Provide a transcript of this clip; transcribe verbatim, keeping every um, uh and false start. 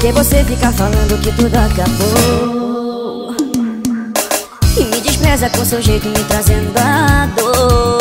Porque você fica falando que tudo acabou e me despreza com seu jeito, me trazendo a dor.